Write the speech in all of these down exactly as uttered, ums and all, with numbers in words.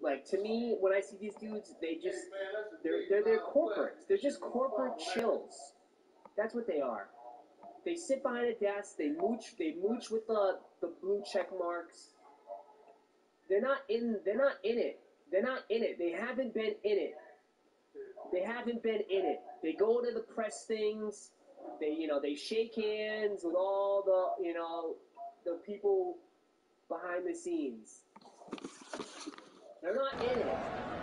Like, to me, when I see these dudes, they just, they're, they're, they're corporates. They're just corporate chills. That's what they are. They sit behind a desk, they mooch, they mooch with the, the blue check marks. They're not in, they're not in it. They're not in it. They haven't been in it. They haven't been in it. They go to the press things. They, you know, they shake hands with all the, you know, the people behind the scenes. They're not in it.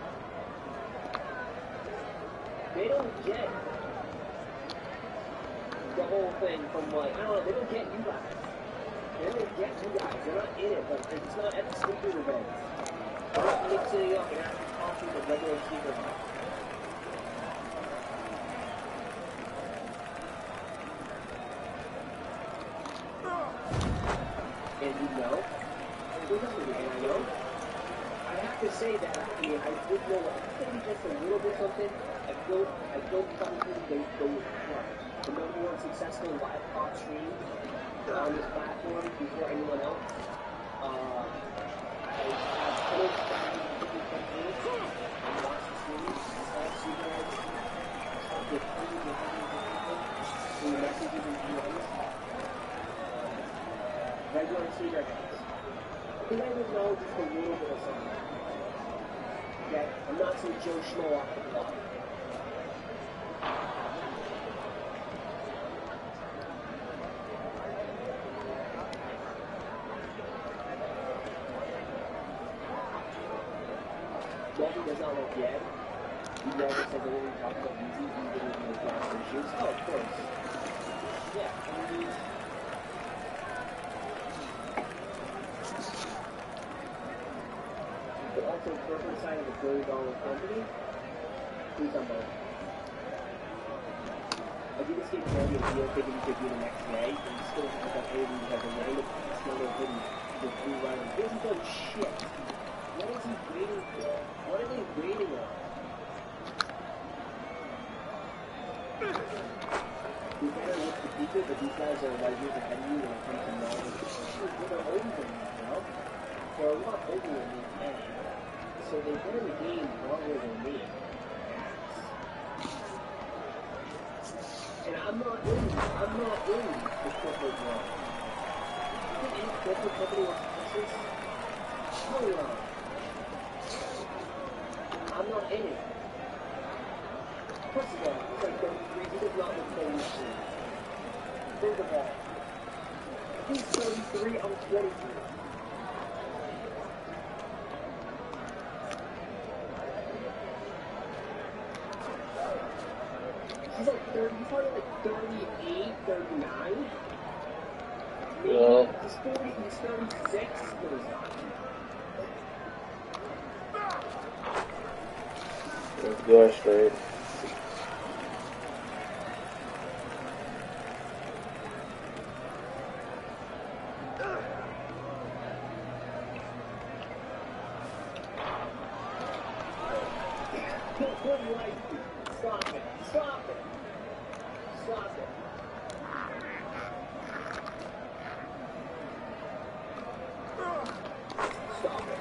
They don't get the whole thing from, like, I don't know, they don't get you guys. They don't get you guys. They're not in it, but it's not at the sleeper events. They're not mixing it up and actually talking to regular sleeper events. And you know, and I know, I have to say that, I mean, I would know, maybe just a little bit something, I feel, I feel probably the, the, the number one successful live pop stream on this platform before anyone else. Uh, I have finished driving different companies and watched the series, all see you guys, get hundreds and hundreds of people through messages and D Ms. Regular Seeger guys. I think I would know just a little bit of something. Okay? I'm not some Joe Schmo off the block. Walter does not look yet. He never said that when we talk about music, he didn't even gas issues. Oh, of course. Yeah, I mean, but also corporate side of a billion dollar company, who's on both? I did escape Candy and deal thinking he could do the next day, and he still has that baby because the random smaller hidden the blue rider. He hasn't done shit. What is he waiting for? What are they waiting on? You better look to people, but these guys are like years ahead of you when it comes to knowledge. They're older than you, you know? They're a lot older than me, man. So they've been in the game longer than me. And I'm not in, I'm not in the corporate world. You think any corporate company wants to this? Hell no. I'm not in it. First of all, he's like thirty-three, he does not look thirty-three. Think of that. He's thirty-three, I'm twenty-three. He's like thirty, he's probably like thirty-eight, thirty-nine. Maybe yeah. He's forty, he's thirty-six. No, he's not. Let's go straight. Stop it. Stop it. Stop it. Stop it.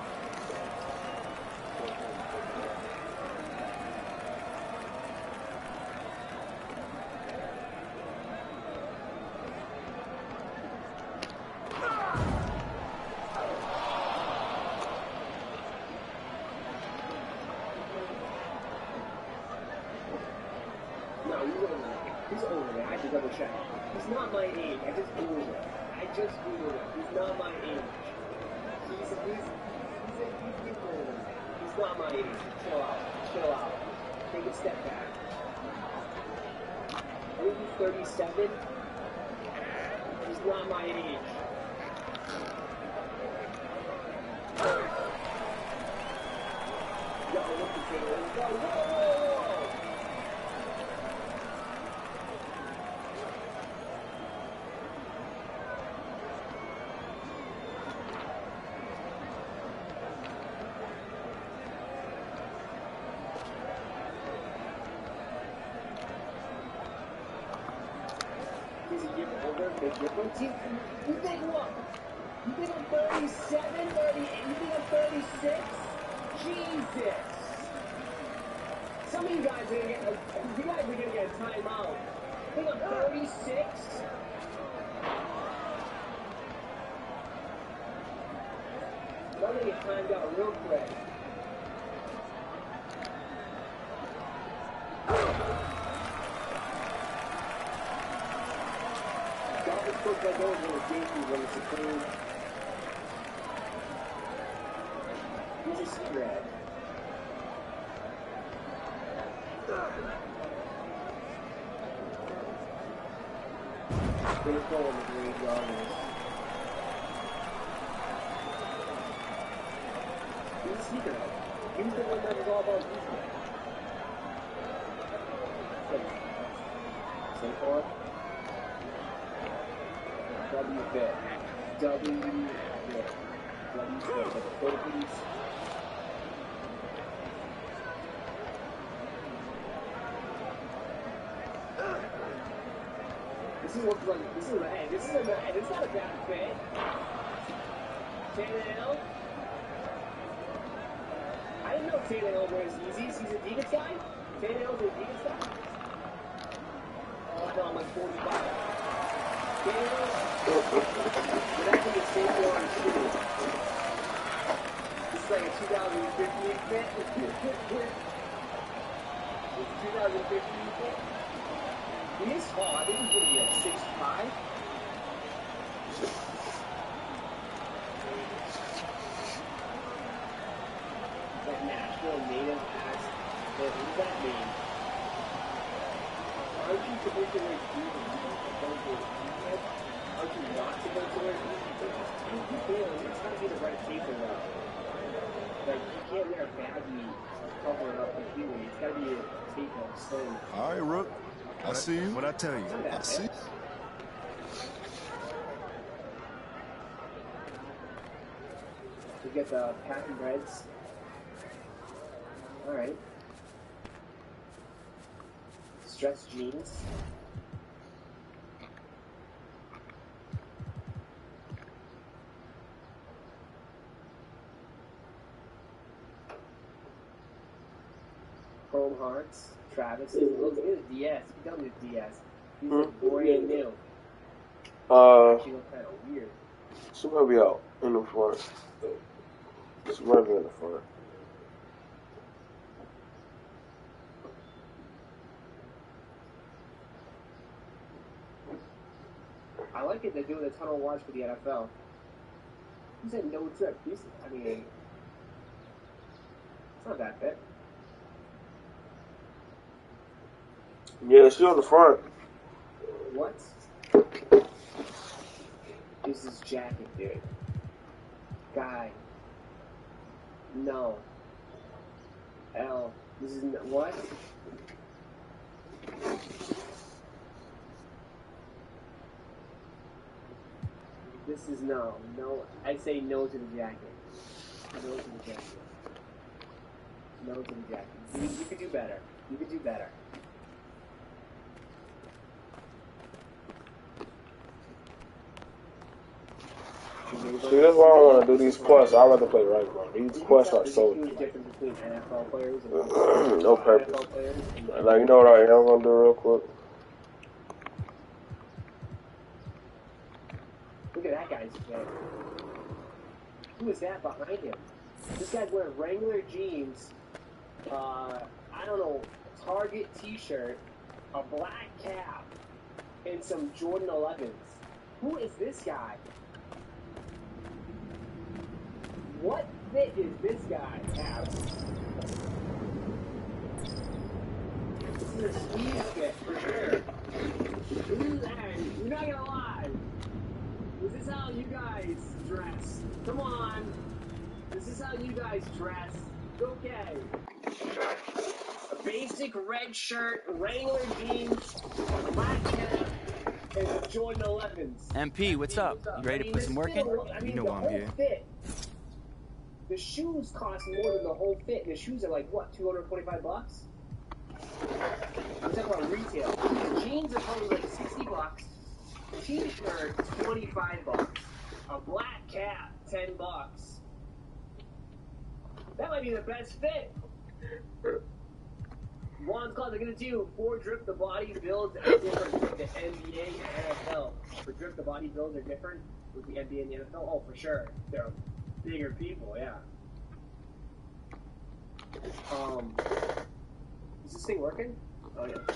No, he's older. He's older. I had to double check. He's not my age. I just Googled it. I just Googled it. He's not my age. He's, he's, he's, he's, he's older. He's not my age. Chill out. Chill out. Take a step back. I think he's thirty-seven. He's not my age. Yo, look at the whoa, whoa, whoa! He's a year older, big difference. You, you think what? You think I'm thirty-seven, thirty-eight? You think I'm thirty-six? Jesus! Some of you guys are gonna get a, you guys are gonna get a timeout. I think I'm thirty-six. I'm gonna get timed out real quick. Dolphins look like those little Yankees when it's a clean. He's a spread. Baseball in the green yarders. He's a sneaker head. He was the one that was all about defense. Saquon. W fit. W fit. W fit. Photo please. This is what's like. This is a hey, this is a hey, this is not a bad fit. Tannehill. I didn't know Tannehill wears Yeezys. He's a Adidas guy. Tannehill's an Adidas guy. Oh no, I'm like forty-five. Tannehill. But that's like a Saquon shoe. This is like a two thousand fifteen fit. It's a two thousand fifteen fit. He is tall. I think he's going to be like six five. That Nashville native ass. What does that mean? Aren't you supposed to wear jeans and you don't wear jeans? Aren't you not supposed to wear jeans? You can't. It's got to be the right shape of that. Like, you can't wear a baggy covering up the heel. It's got to be a tape of stone. All right, Rook. I see you. What I tell you? I see. We get the patent breads. All right. Stretch jeans. Chrome hearts. Travis, look at his D S. He done with D S. He's Hmm? like brand new. Uh, She look kind of weird. she might be out in the front. She might be in the front. I like it. They're doing a tunnel watch for the N F L. He said no trip. He's, I mean, it's not that bad. Yeah, she's on the front. What? This is jacket, dude. Guy. No. L. This is n- what? This is no. No. I say no to the jacket. No to the jacket. No to the jacket. You, you could do better. You could do better. See, that's why I want to do these quests. I'd rather play right, bro. These quests are so There's a huge difference between N F L players and no N F L purpose. players. Like, you know what I am gonna do real quick? Look at that guy's fit. Who is that behind him? This guy's wearing Wrangler jeans, uh, I don't know, Target t-shirt, a black cap, and some Jordan elevens. Who is this guy? What fit is this guy have? This is a squeeze fit for sure. This is, hey, you're not gonna lie. This is how you guys dress. Come on. This is how you guys dress. Okay. A basic red shirt, Wrangler jeans, black cap, and Jordan elevens. M P, what's up? You ready to I mean, put some this work in? fit, I mean, You know the I'm whole here. fit. The shoes cost more than the whole fit. The shoes are like, what, two hundred twenty-five bucks? I'm talking about retail. The jeans are probably like sixty bucks. T-shirt, twenty-five bucks. A black cap, ten bucks. That might be the best fit. Juan's Claws, they're gonna do four Drip the Body builds as different with the N B A and N F L. For Drip the Body builds are different with the N B A and the N F L. Oh, for sure. They're bigger people, yeah. Um, is this thing working? Oh yeah.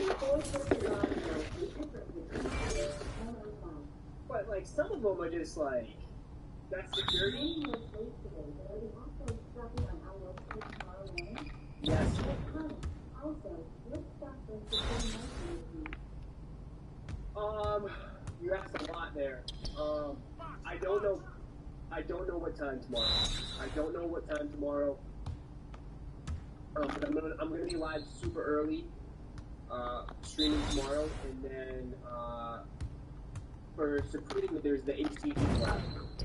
But like some of them are just like that's security. Yes. Um, you asked a lot there. Um, I don't know. I don't know what time tomorrow. I don't know what time tomorrow. Um, but I'm gonna I'm gonna be live super early, uh, streaming tomorrow, and then uh, for security, there's the H T V lab.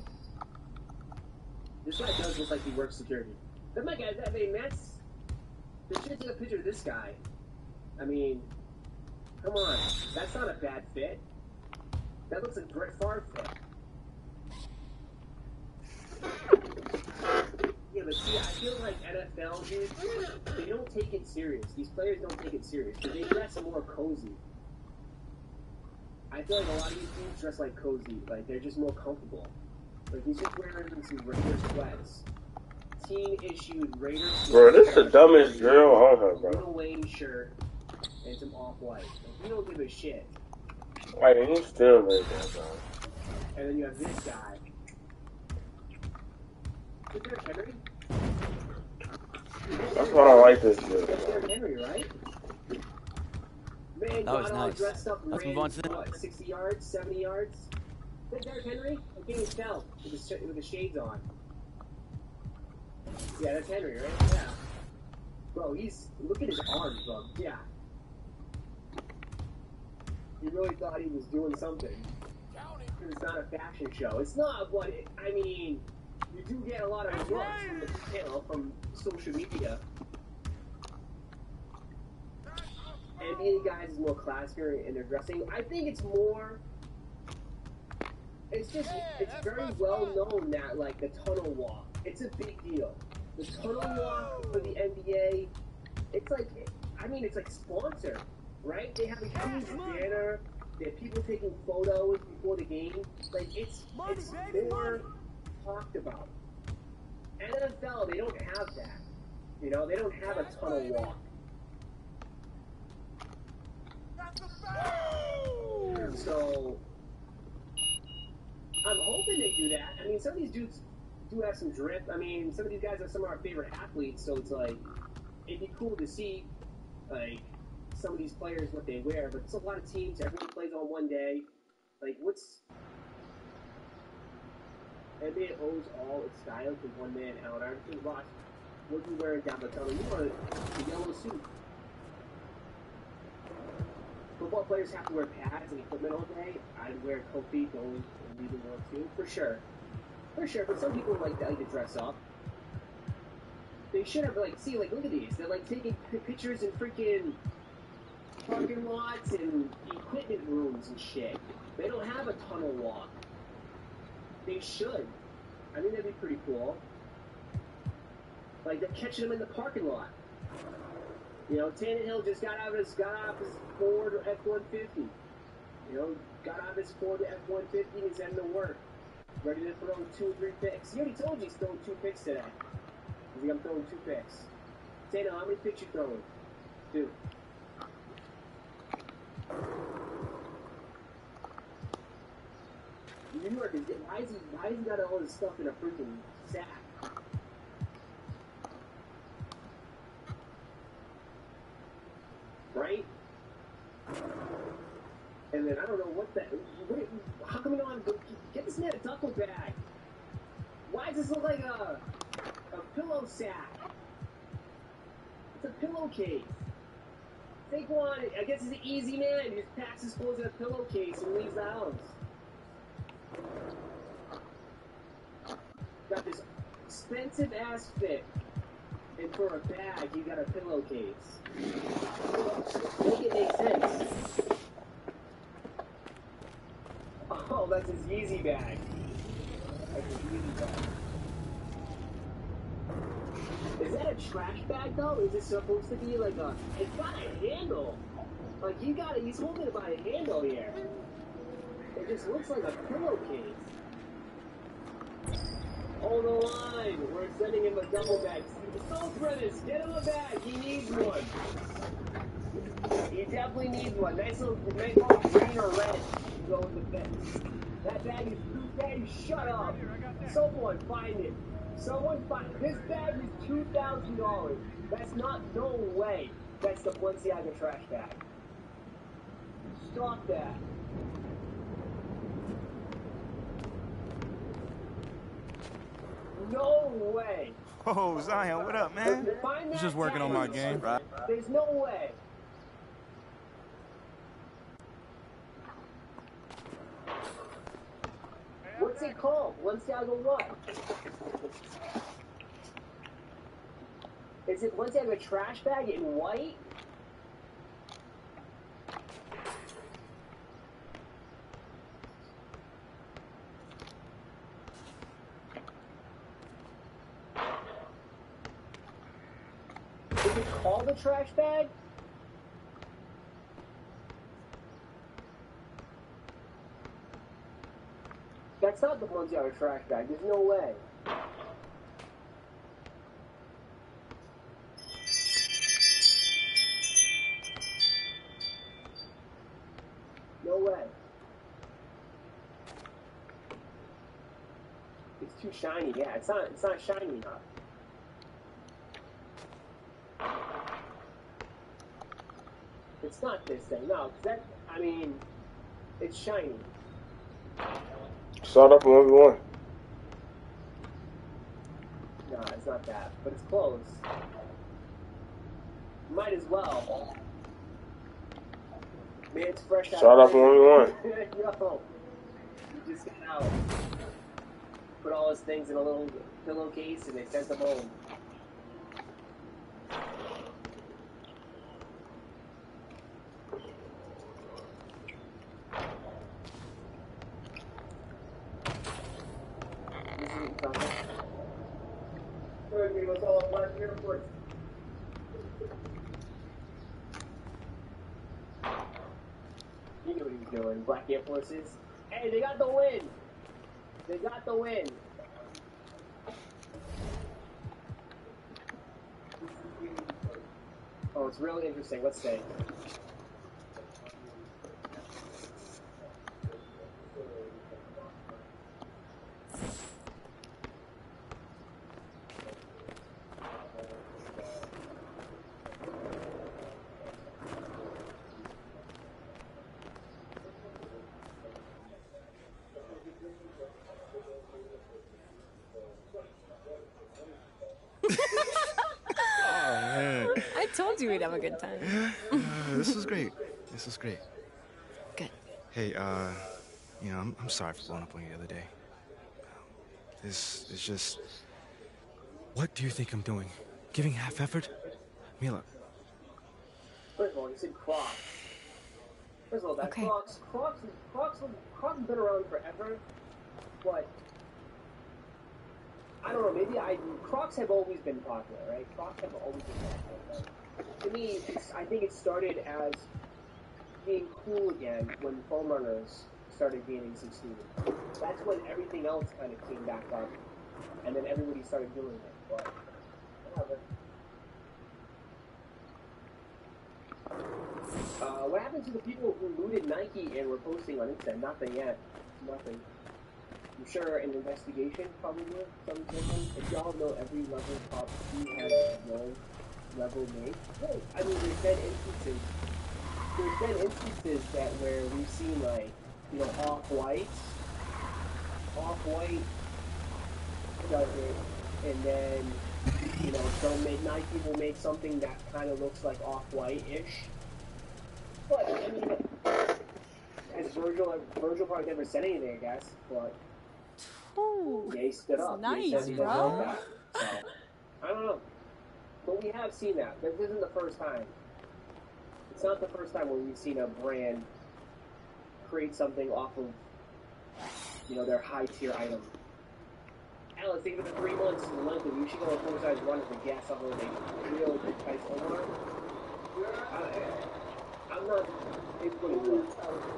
This guy does look like he works security. But my guys, I mean, that's. They should take a picture of this guy. I mean, come on. That's not a bad fit. That looks like Brett Favre fit. Yeah, but see, I feel like N F L, dude, they don't take it serious. These players don't take it serious. Because they dress more cozy. I feel like a lot of these dudes dress like cozy. Like, they're just more comfortable. Like, he's just wearing some Raider sweats. Team issued Raiders. Bro, this is the dumbest drill on her, bro. Lil Wayne shirt and some off-white. Like, you don't give a shit. Wait, he's still like that, bro. And then you have this guy. Is there Henry? That's why I don't like this drill. That's Derrick Henry, right? Man, that was got all nice. dressed up and Let's ran, move on to the what, sixty yards, seventy yards? Is that Derrick Henry? I can't even tell with the, with the shades on. Yeah, that's Henry, right? Yeah. Bro, he's... Look at his arms, bro. Yeah. He really thought he was doing something. It's not a fashion show. It's not what it... I mean, you do get a lot of looks from the channel, from social media. N B A guys is more classier in their dressing. I think it's more... It's just... It's very well known that, like, the tunnel walk. It's a big deal. The tunnel walk for the N B A, it's like, I mean, it's like sponsored, right? They have a huge banner. They have people taking photos before the game. Like, it's, it's more talked about. N F L, they don't have that. You know, they don't have a tunnel walk. So, I'm hoping they do that. I mean, some of these dudes do have some drip. I mean, some of these guys are some of our favorite athletes, so it's like, it'd be cool to see, like, some of these players, what they wear, but it's a lot of teams, everyone plays on one day. Like, what's... N B A owes all its style to one man out. I think, Ross, what are you wearing down the tunnel? You want a yellow suit. Football players have to wear pads and equipment all day. I'd wear Kofi going and leaving work too, for sure. For sure, but some people like to, like to dress up. They should have, like, see, like, look at these. They're, like, taking pictures in freaking parking lots and equipment rooms and shit. They don't have a tunnel walk. They should. I think that'd be pretty cool. Like, they're catching them in the parking lot. You know, Tannehill just got out of his, got out of his Ford F one fifty. You know, got out of his Ford F one fifty and he's heading to work. Ready to throw two or three picks. He already told you he's throwing two picks today. He's like, I'm throwing two picks. Tannehill, how many picks you throwing? Two. New York is, why is he, why has he got all his stuff in a freaking sack? Right? And then I don't know what that, what, how come you don't get this man a duffel bag? Why does this look like a, a pillow sack? It's a pillowcase. Saquon, I guess he's an easy man. He just packs his clothes in a pillowcase and leaves the house. Got this expensive ass fit, and for a bag, you got a pillowcase. Make it make sense. Oh, that's his Yeezy bag. That's his Yeezy bag. Is that a trash bag though? Is it supposed to be like a? It's got a handle. Like he got it. He's holding it by a handle here. It just looks like a pillowcase. Hold the line. We're sending him a double bag. Soul Brothers, get him a bag. He needs one. He definitely needs one. Nice little, nice little green or red to go with the fence. That bag is too big. Shut up. Someone find it. Someone find it. This bag is two thousand dollars. That's not, no way. That's the Balenciaga trash bag. Stop that. No way. Oh, Zion, what up, man? He's just working on my game. Right. There's no way. What's it called? Balenciaga what? Is it Balenciaga trash bag in white? Is it called a trash bag? That's not the Balenciaga trash bag. There's no way. No way. It's too shiny. Yeah, it's not. It's not shiny enough. It's not this thing. No, 'cause that. I mean, it's shiny. Start up one v one. No, it's not that, but it's close. Might as well. Man, it's fresh out. Start up one v one. Yo, he just got out. Put all his things in a little pillowcase and they sent him home. You knew what he was doing. Black Air Forces. Hey, they got the win. They got the win. Oh, it's really interesting. Let's see. I told you we'd have a good time. Uh, this was great. This was great. Good. Hey, uh, you know, I'm, I'm sorry for blowing up on you the other day. This is just... What do you think I'm doing? Giving half effort? Mila. First of all, you said Crocs. First of all, that Okay. Crocs, Crocs, Crocs, Crocs have been around forever, but I don't know. Maybe I Crocs have always been popular, right? Crocs have always been popular. To me, it's, I think it started as being cool again when foam runners started gaining some steam. That's when everything else kind of came back up, and then everybody started doing it. But whatever. Uh, what happened to the people who looted Nike and were posting on Insta? Nothing yet. Nothing. I'm sure an investigation probably would. Something. If y'all know every level top two has no level made. Hey, I mean, there's been instances. There's been instances that where we've seen like, you know, off-whites, off-white does it, and then, you know, they'll make Nike will make something that kind of looks like off-white-ish. But I mean, as Virgil, Virgil probably never said anything, I guess. But Ooh, yeah, he stood up. nice, he said he bro. doesn't like that. So, I don't know. But we have seen that. This isn't the first time. It's not the first time where we've seen a brand create something off of, you know, their high tier item. Alice, think of the three months in London. You should go on full size run as a gas on they real price Omar. I'm not. It's what it was.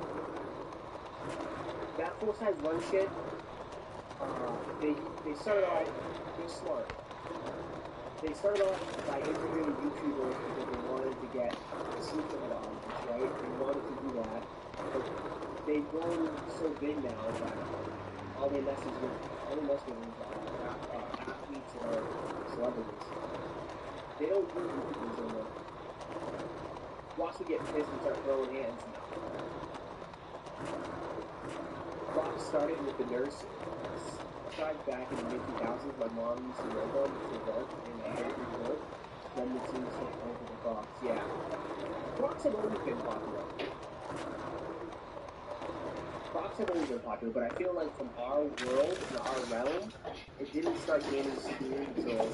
That full size run shit. Uh, they they started off. They're smart. They started off by interviewing YouTubers because they wanted to get a sneakerhead audience, right? They wanted to do that, but they've grown so big now that all they mess is with all they mess with is uh, uh, athletes or celebrities. They don't do YouTubers anymore. Watch me get pissed and start throwing hands now. Rock started with the nurse. Started back in the mid two thousands. My mom used to wear them to work, and I had to work. Then the team took over the Crocs. Yeah, Crocs have always been popular. Crocs have always been popular, but I feel like from our world, in our realm, it didn't start gaining steam until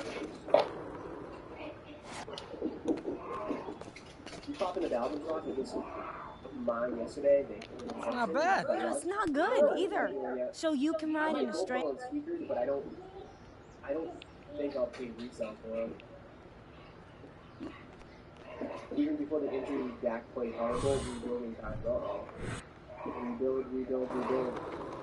you pop into the album Crocs. It was mine yesterday. They, It's not bad. But it's not good either. So you can ride in a straight. on sneakers, but I don't. I don't think I'll pay resale for them. Even before the injury, Dak played horrible. Rebuilding time. Uh oh. Rebuild, rebuild, rebuild.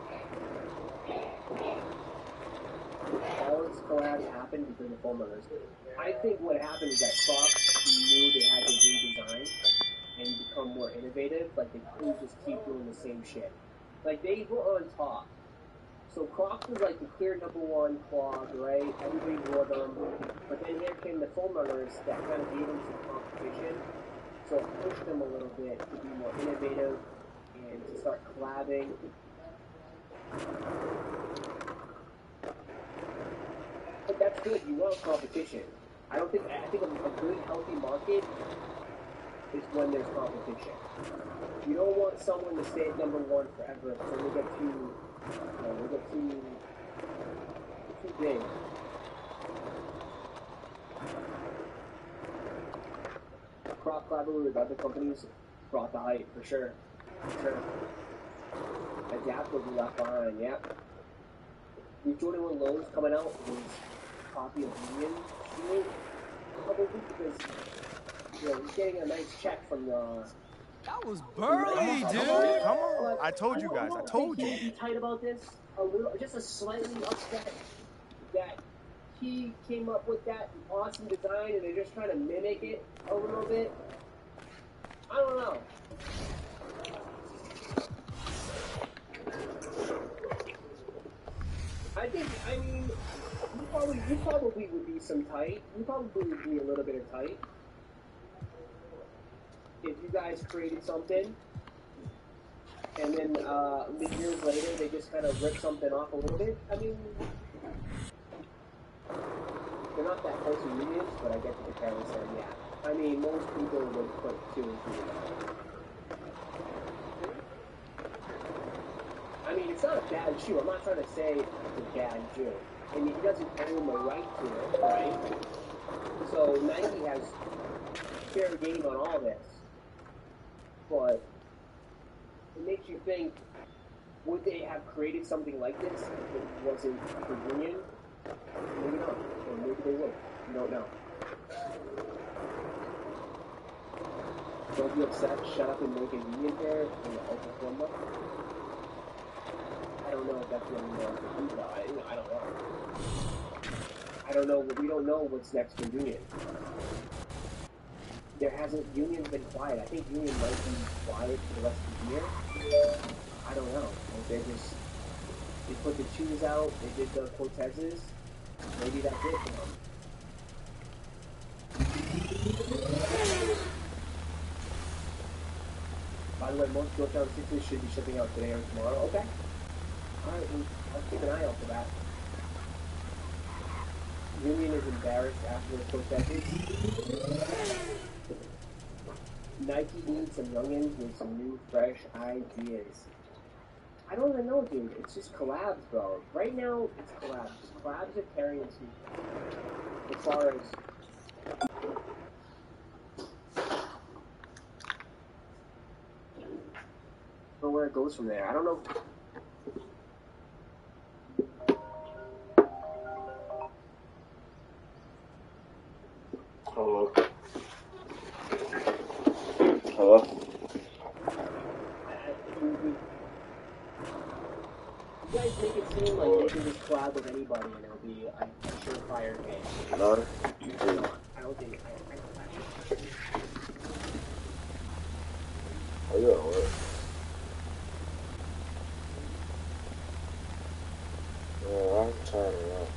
All this collabs happened because of foam runners. I think what happened is that Crocs knew they had to redesign and become more innovative. Like they couldn't just keep doing the same shit. Like they were on top. So Crocs was like the clear number one clog, right? Everybody wore them. But then here came the foam runners that kind of gave them some competition. So it pushed them a little bit to be more innovative and to start collabing. But that's good. You want competition. I don't think. I think a, a good, healthy market is when there's competition. You don't want someone to stay at number one forever, so they get too, you know, they get too, too big. Croc collaborated with other companies brought the hype for sure. For sure. Adapt will be left behind. Yep. The Jordan one Lows coming out was a copy of Union shoe. Probably because you know, he's getting a nice check from the. That was burly, dude. Come on. I told you guys. I told you. Be tight about this. A little, just a slightly upset that he came up with that awesome design and they're just trying to mimic it a little bit. I don't know. I think. I mean, you probably, you probably would be some tight. You probably would be a little bit of tight. If you guys created something, and then uh, years later they just kind of rip something off a little bit, I mean, they're not that close to unions, but I get the comparison, yeah. I mean, most people would put two and three together. I mean, it's not a bad shoe. I'm not trying to say it's a bad shoe. I mean, he doesn't own the right to it, right? So Nike has fair game on all this. But it makes you think, would they have created something like this if it wasn't for Union? Maybe not. Or maybe they would. You don't know. Don't be upset. Shut up and make a Union pair in the Oklahoma. I don't know if that's what we want to do, though. I, I don't know. I don't know. We don't know what's next for Union. There hasn't, Union's been quiet. I think Union might be quiet for the rest of the year. I don't know. Like they just, they put the shoes out, they did the Cortezes. Maybe that's it for them. By the way, most Georgetown Sixers should be shipping out today or tomorrow. Okay. Alright, well, I'll keep an eye out for that. Union is embarrassed after the Cortezes. Nike needs some youngins with some new, fresh ideas. I don't even know, dude. It's just collabs, bro. Right now, it's collabs. Collabs are carrying sneakers. As far as... I don't know where it goes from there. I don't know... Hello. Hello. You guys make it seem like you can just collab with anybody and it'll be a, a surefire game. No. No, I don't think. I, I, I, Oh, you at work? Yeah, I'm tired of that.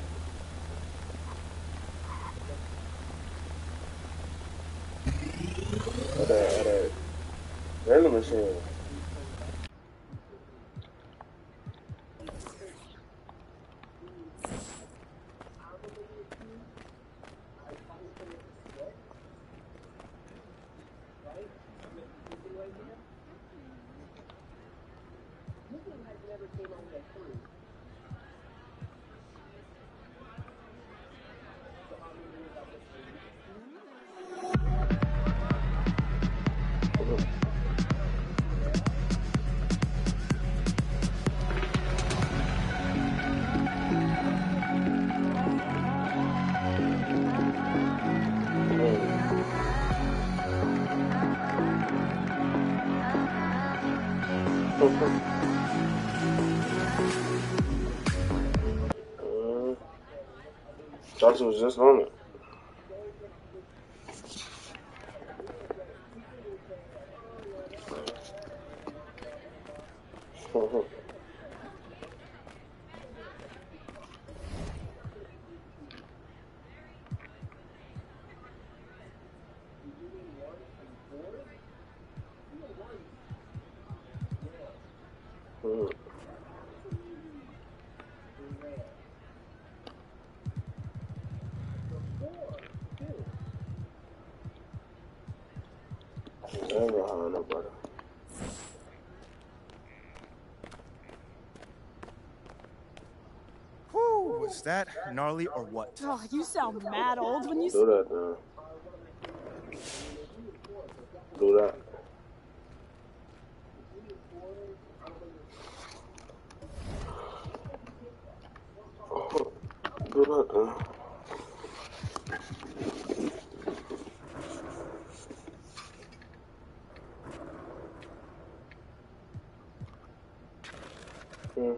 At that, at that vending machine. Mm. Thought you was just on it. Mm. Never hire nobody. Whew, was that gnarly or what? Oh, you sound mad old when you. Do that now. Do that. Do that now. Hmm.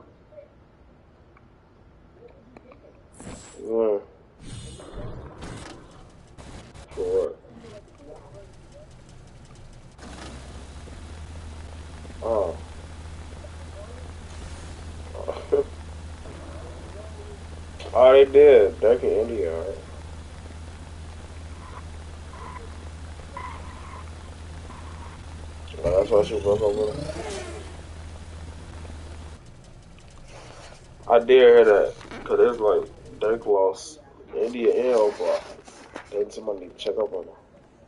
Yeah. For what? Oh. Oh, they did. Back in India, right? Oh, that's why she broke up with him. I did hear that. Cause it's like Dirk lost India and Oprah. Then somebody need to check up on her.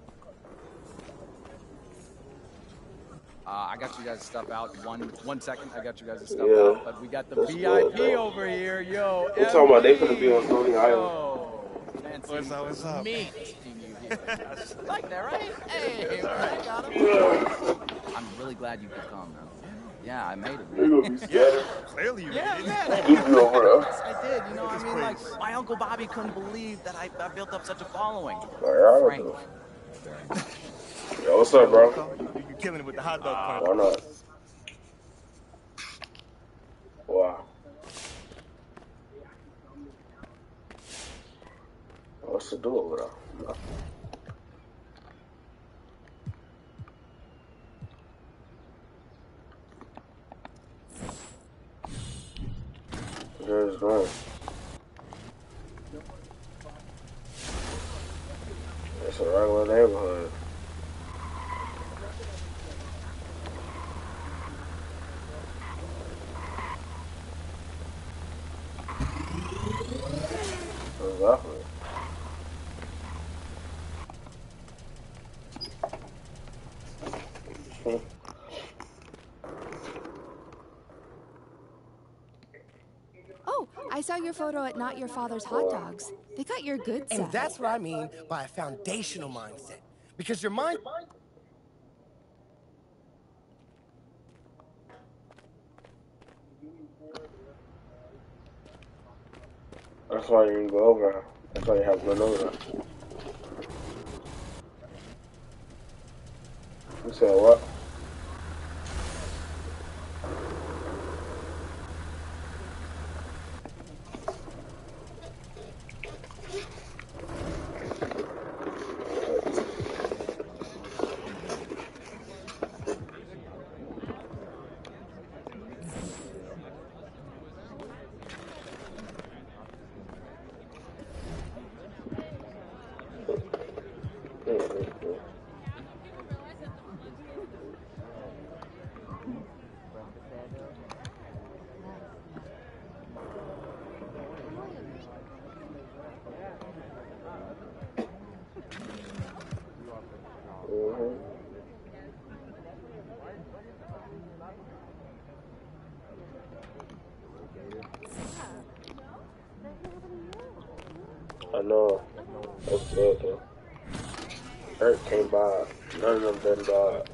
Uh, I got you guys stuff out. One one second, I got you guys stuff Yeah, out. But we got the that's V I P good, bro. over here, yo. They talking about they finna be on Stony Island. Yo, fancy What's up, what's up? meeting you here. Like that, right? Hey, right, got him. I'm really glad you could come, man. Yeah, I made it. They gonna be scattered. Clearly you Yeah, did. man. You be over there. Yes, I did. You know, I mean, like, my Uncle Bobby couldn't believe that I, I built up such a following. Alright, Frank. yo, what's up, bro? You- You're killing it with the hot dog Uh, punch. why not? Wow. What's to do over there? There's going. It's a regular neighborhood. Exactly. Oh, I saw your photo at Not Your Father's Hot Dogs. They got your good side. And that's what I mean by a foundational mindset. Because your mind... That's why you go over. That's why you have to go over. You said what? Mm-hmm. I know. That's good though. Earth came by. None of them been died.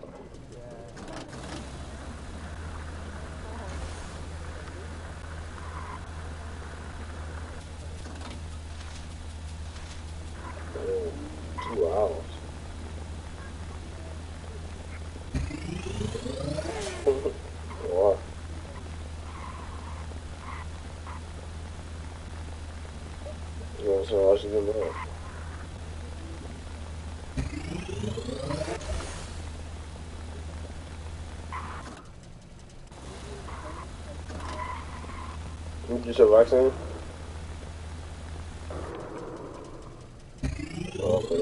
Man, two hours. Wow. You know what I'm saying? I should do that. You just a vaccine? Oh, okay.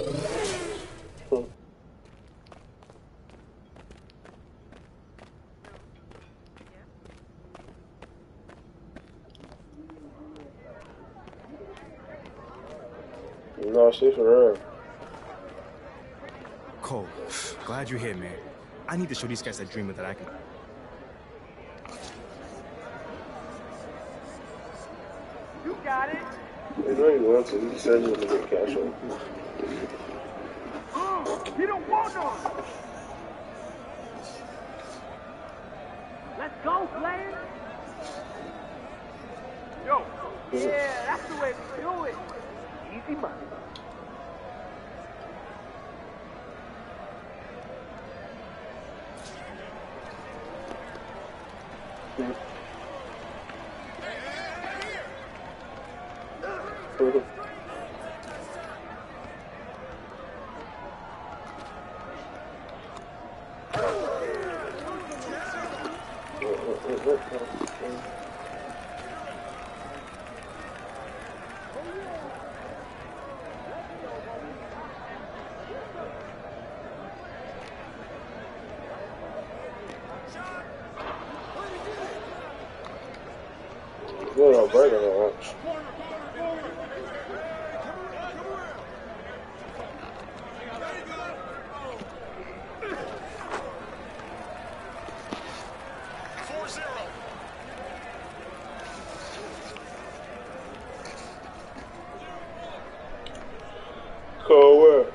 No, she's for real. Cole, glad you're here, man. I need to show these guys that dreamer that I can. You got it. You know you want to. You said you want to get cash on. You don't want none. Let's go, player. Yo. Yeah, that's the way we do it. Easy money. You're not breaking that much. Cold work.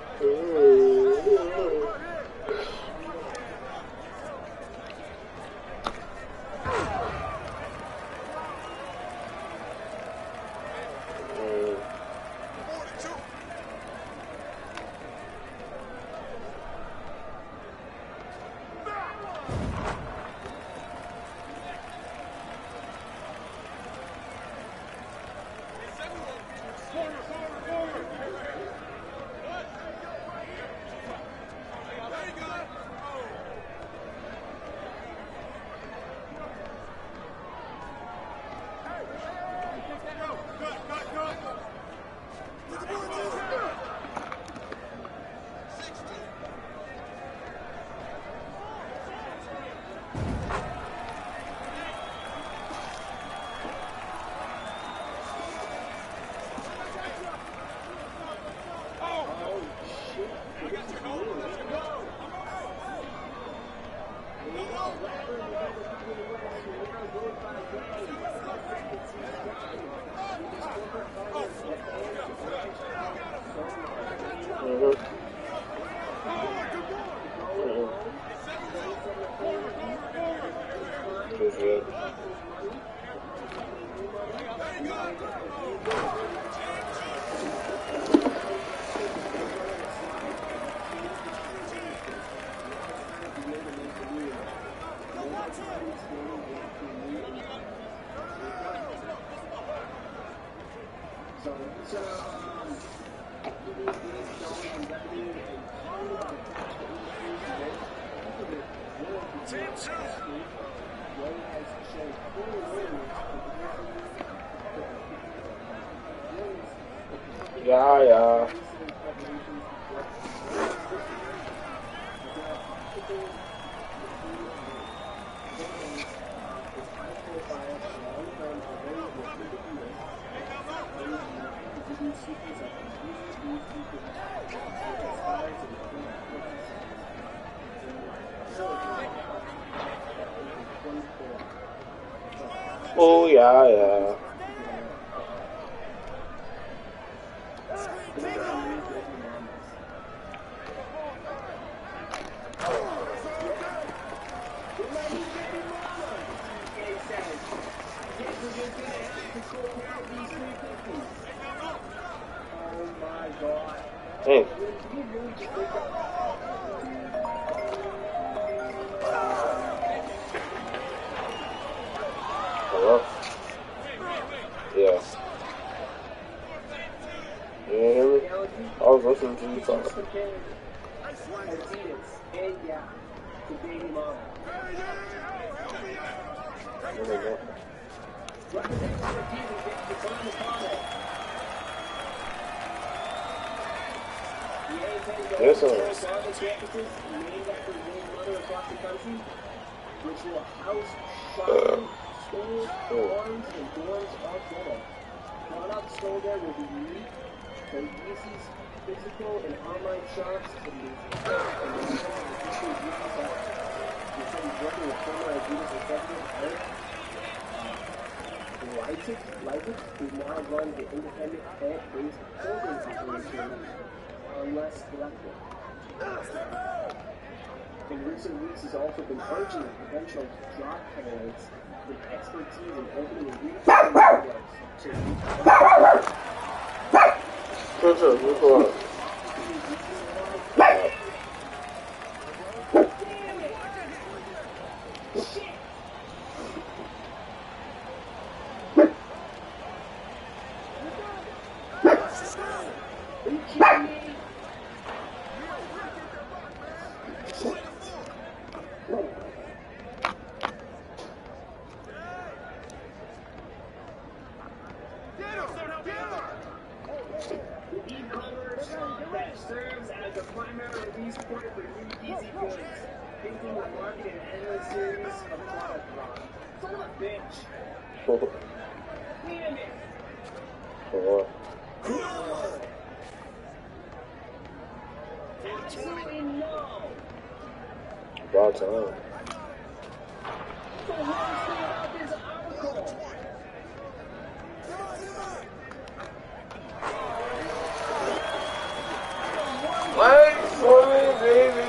Yeah, yeah. Oh, yeah, yeah. Hey. Hello? Yeah. You didn't hear me? I was listening to you talk. Yes, sir. Which will house shopping, schools, farms, and dorms all together. Products sold there will be unique. The Yeezy's physical and online shops can be working with former Adidas executive Eric Leipzig, Leipzig, who now runs the independent head-based clothing operation Unless Collective. In recent weeks, he's also been urging potential job candidates with expertise in opening and retailing stores to Sure, sure, we'll go on. About time. Like swimming, baby.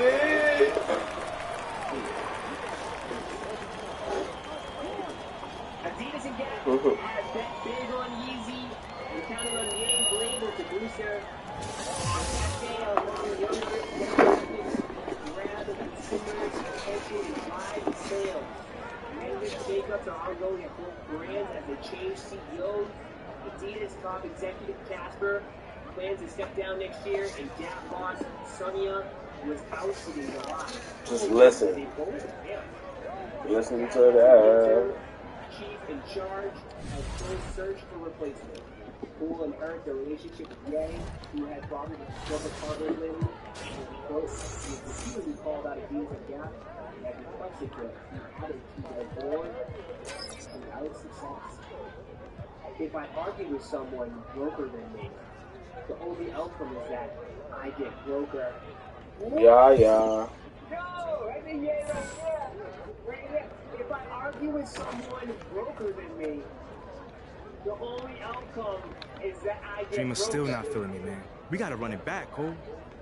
Adidas and Gap has bet big on Yeezy and counting on Ye's label to boost their scale along with younger demographics rather than consumers potentially drive sales. Management shakeups are ongoing at both brands as they change C E Os. Adidas top executive Casper plans to step down next year, and Gap boss Sonia was ousted in July. Just listen. Listen to that. Chief in charge has full search for replacement. Who will inherit the relationship with Ye, who had problems with corporate partners lately, and both he repeatedly called out Adidas and Gap and had requested to be added to their board without success. If I argue with someone broker than me, the only outcome is that I get broker. Yeah, yeah. No, I mean, yeah, right there. Right there. If I argue with someone broker than me, the only outcome is that I get Dreamer's broker. still not feeling me, man. We gotta run it back, Cole.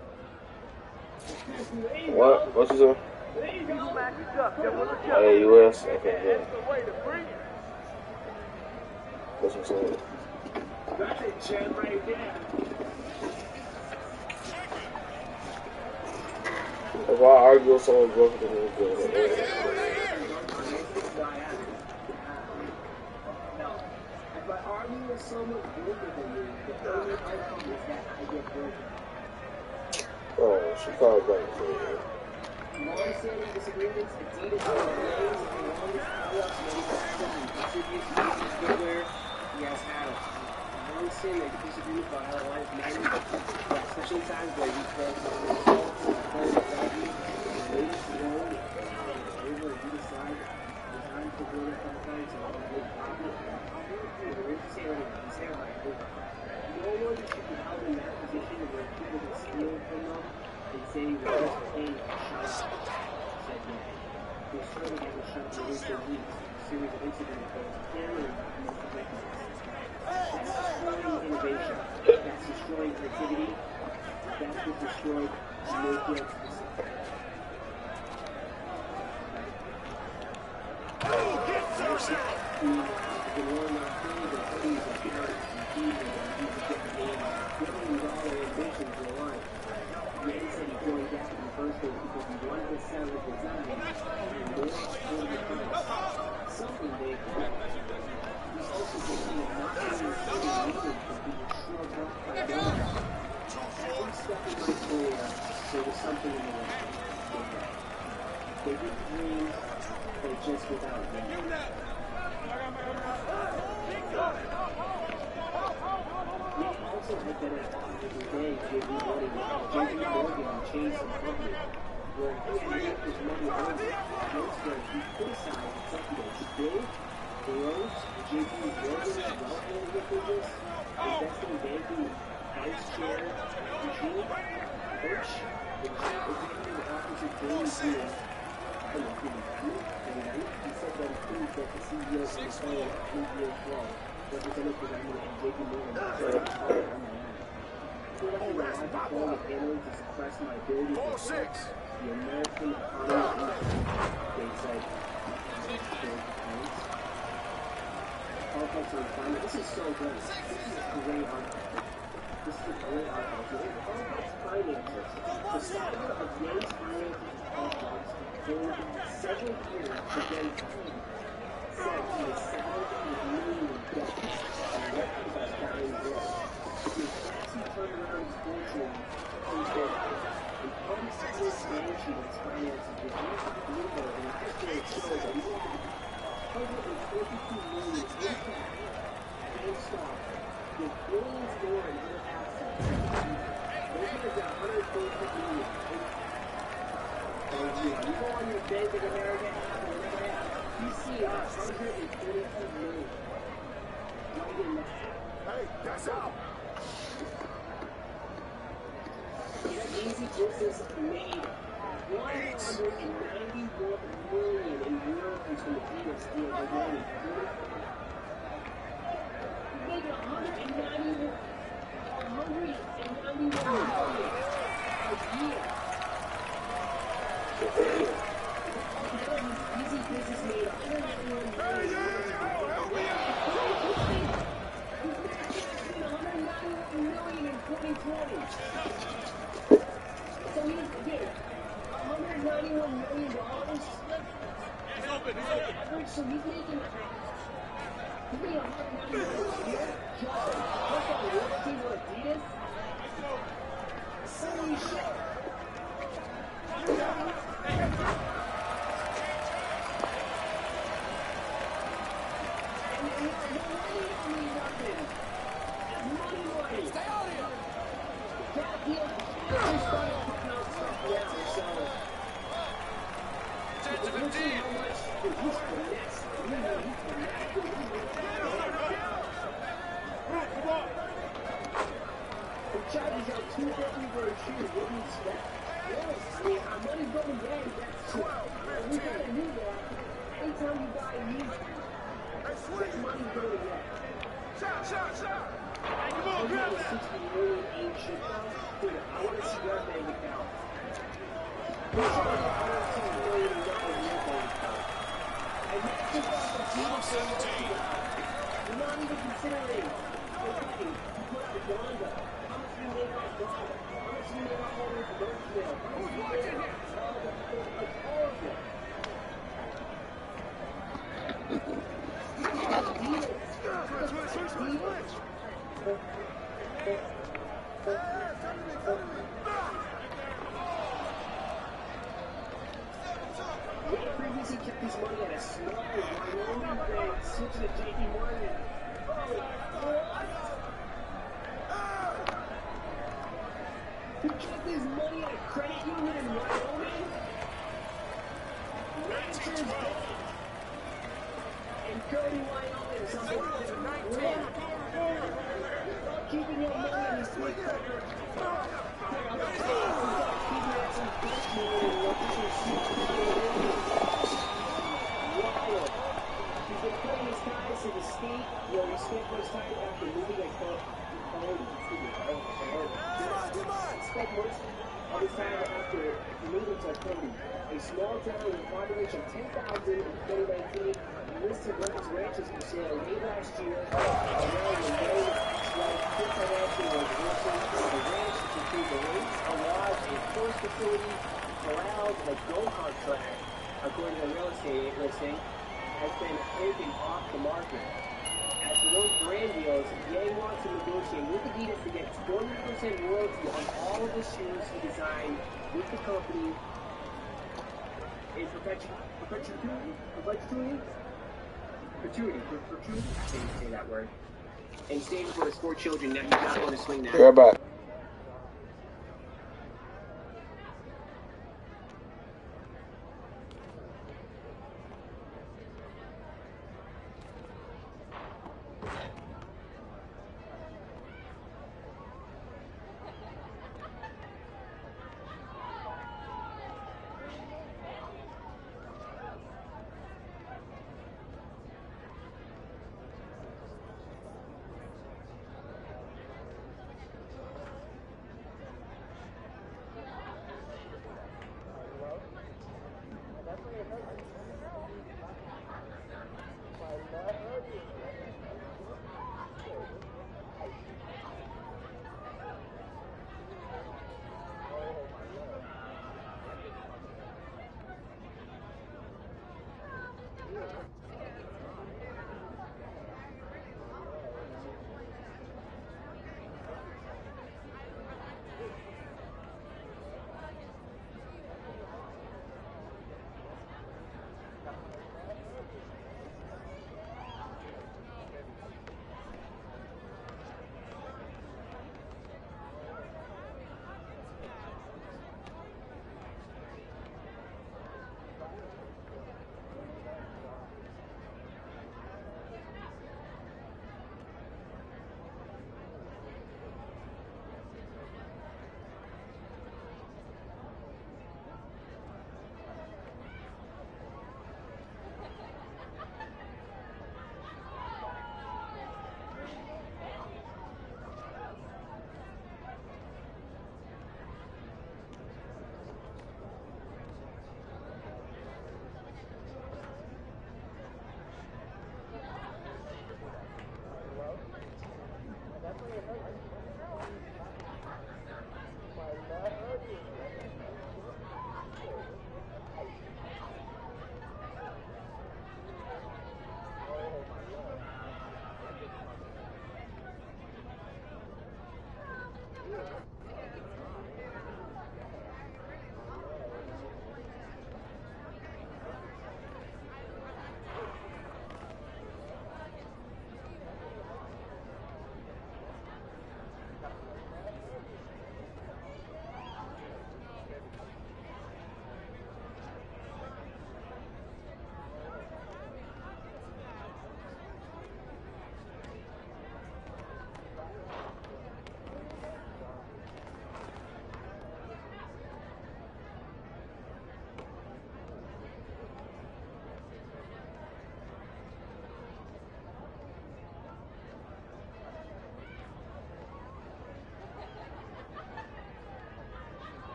What? What you doing? Oh, yeah, U S? Okay, yeah. That's what's up. That's a gem right there. If I argue with someone broken, then it's good. No. If I argue with someone broker than me, the only outcome is that I get broken. Oh, she called back. long-standing disagreements. Adidas has blamed the longest power manufacturers and distributes Yeezy's footwear. He has had it. Long-standing disagreements about how life matters, especially times where he calls the results and players value the latest word over Adidas side. The time for good complaints and all the profit. He's saying he's saying like no one should be held in that position where people can steal from them and say we're just paying a shot. Said no. They certainly haven't shot in recent weeks. A series of incidents that was clearly recognized. That's destroying innovation. That's destroying creativity. That's what destroyed Nokia specifically. The war not things and cities and parents and teams and people get the game. Giving all their ambitions in life. Yet he said he joined Gap in the first place because he wanted to sell his design and more affordable price. Something they accomplished. He's also thinking of not having the city leaders from being shrugged off by government. Every step in my career, there was something in the way. Bigger dreams, but just without them. They also had been at odds every day with money J P Morgan and Chase and Company, where he had to get his money over. Most where he criticized executives Bill, Burroughs, J P Morgan, wealth management business, investment banking vice chair, Eugene Birch, the chief executive officer James Dean. He said that it proves that the C E O of the phone at three years long represented the government and J P Morgan was very hard on the line. I feel like we relied on phone and handling to suppress my ability to work the American economy industry, they said. Politics and climate. This is so good. This is a great article. This is a great article. So it Politics finances. The saga of Yates finances and politics for several years began time. Said he was saddled with millions of debt and left with us dying broke. His taxi turnaround his fortune comes there. And public service management finances was used to deliver in a history that shows that he was one hundred forty-two million in cash and stock with billions more in other assets. Those guys got one hundred forty-two million in cash. And you, you go on your Bank of America app or whatever app, you see one hundred forty-two million. Right in that. Hey, that's out! That easy business made one hundred ninety-one million in royalties from the Adidas deal alone. Make one hundred ninety-one million a year. Easy business made one hundred ninety-one million. one hundred ninety-one million in twenty twenty. So he's again, one hundred ninety-one million dollars. It's open, it's open. Average, so he's making, he's making one hundred ninety-one dollars a year just on royalties on Adidas. Holy shit. And money don't mean nothing. Money, money. Stay out here. That deal just started putting out stuff now, so. We'll see how much he's finessed. We know he's finessed. The charges out two fifty for a shoe. What do you expect? Yes, I mean, our money's going down. That's twelve. We gotta do that. Anytime you buy a new shoe, that money's going down. Shot, shot, shot! Come on, grab that! sixty million in shoe. Dude, I want to see your bank account. We're showing you one hundred sixty million dollars in your bank account. And that's just off the twelve seventeen. You're not even considering the money you put out of Donda. How much you made off Donda? How much you made off all those Birchdale? Who's watching here? All of it. Switch, switch, switch! as he kept his money at a small Wyoming bank, switching to J P Morgan. Oh, what? He kept his money at a credit union in Wyoming? Ranchers Bank. In Cody, Wyoming, or something. Yeah. Keeping your money in his sweet credit. Wild. He's been putting his ties to the state where he spent most time after moving like Cody. He spent most of his time after moving to Cody, a small town with a population of ten thousand in twenty nineteen. He listed one of his ranches for sale late last year. Around the main ex-wife, Kim Kardashian was working for the ranch, which includes a race, a lodge, a forest facility, corrals, and a go-kart track, according to the real estate listing, has been taken off the market. As for those brand deals, Ye wants to negotiate with Adidas to get twenty percent royalty on all of the shoes he designed with the company in perpetuity, perpetuity, perpetuity, perpetuity, perpetuity, I can't say that word. And staying for his four children, now he's not going to swing that. Yeah, but.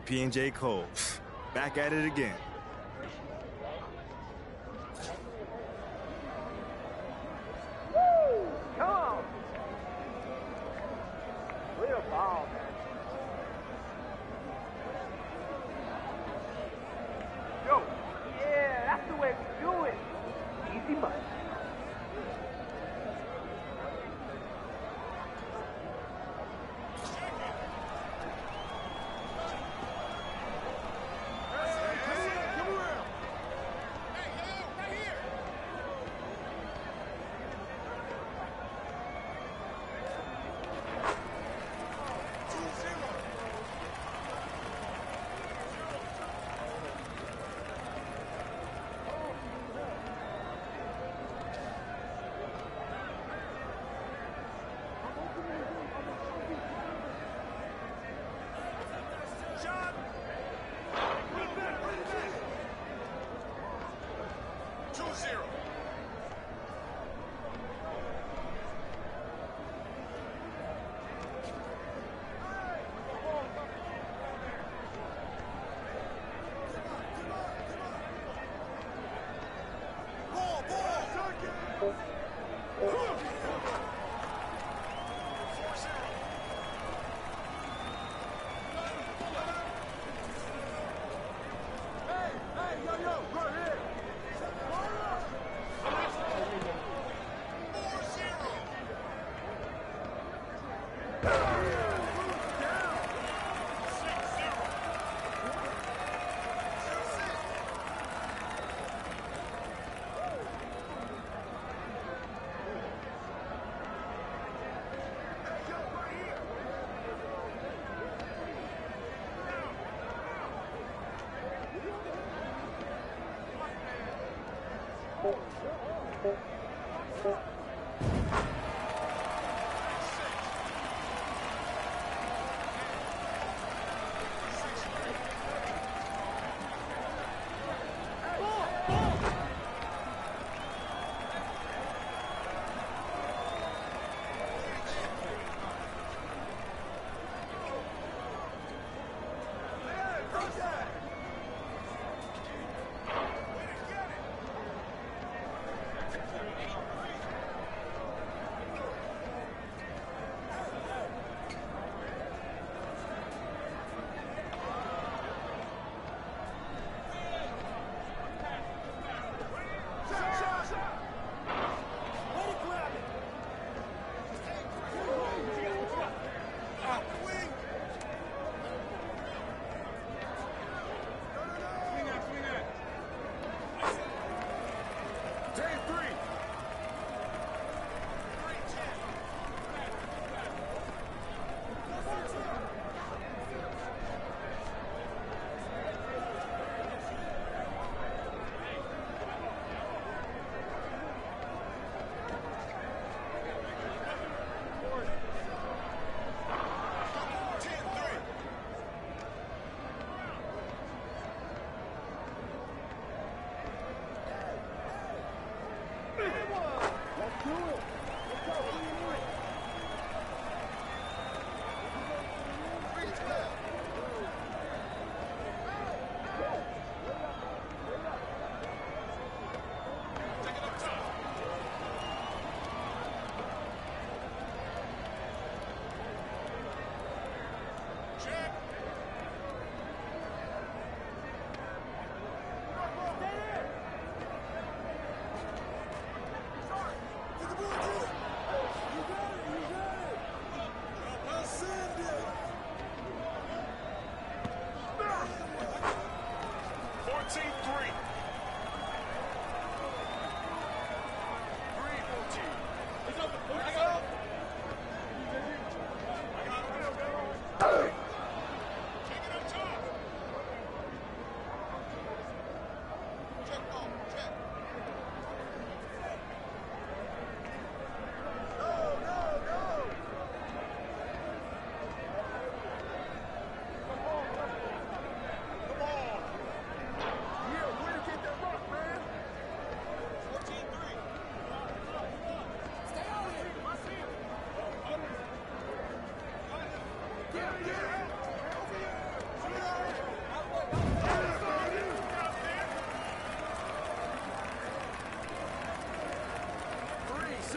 P and J Cole. Back at it again. Woo! Come on! Real ball, man. Yo! Yeah, that's the way we do it. Easy money.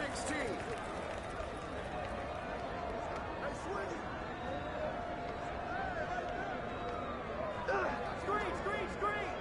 sixteen. Hey, swing it. Screen, screen, screen!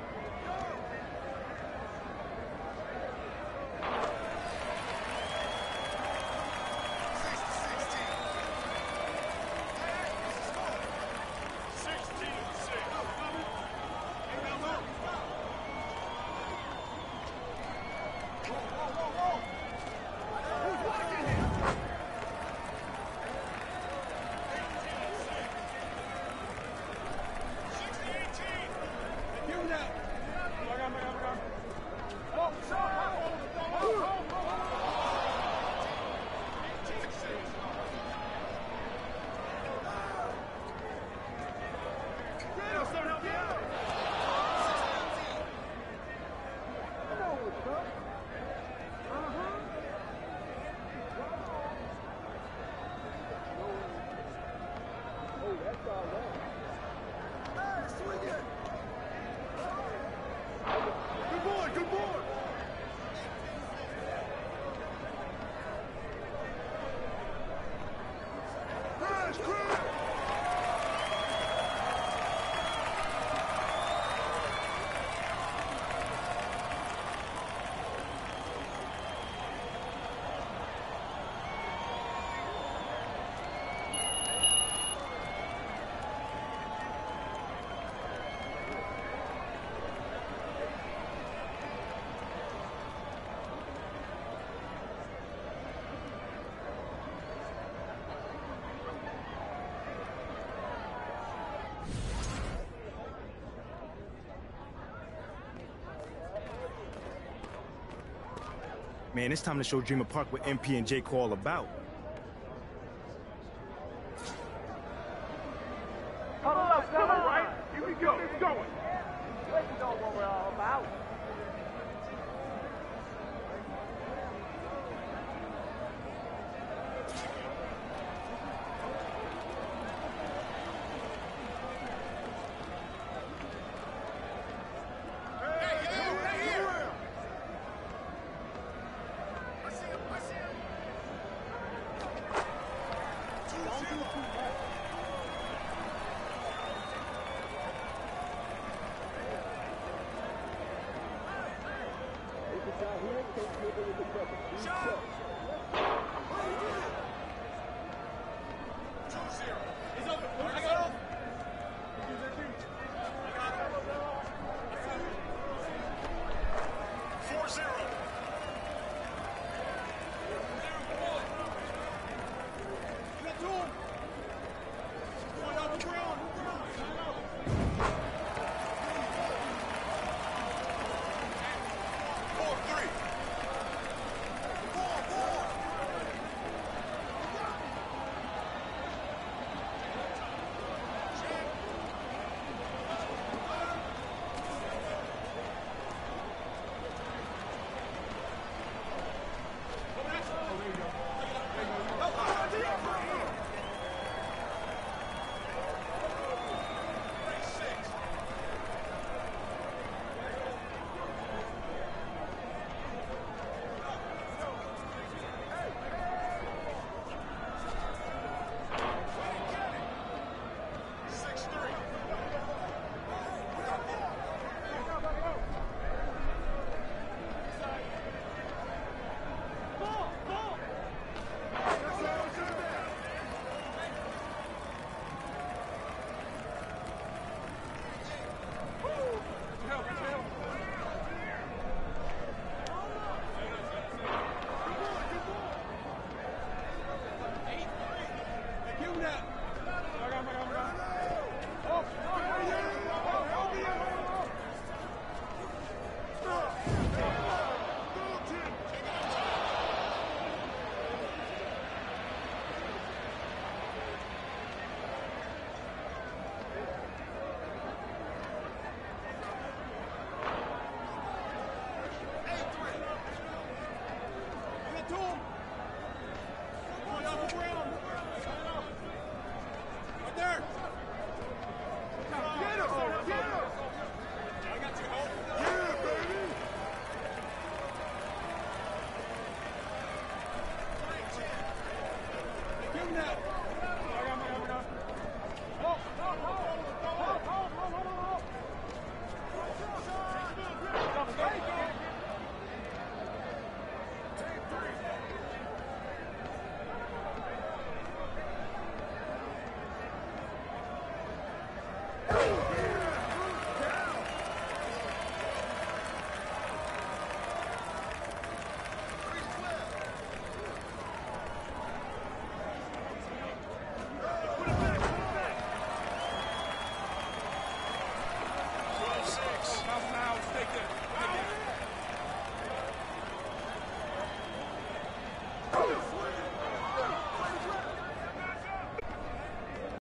Man, it's time to show Dreamer Park what M P and Jake are all about. Hold up, come on, right? Here we go, let's going. Let you know what we're all about. Two zero.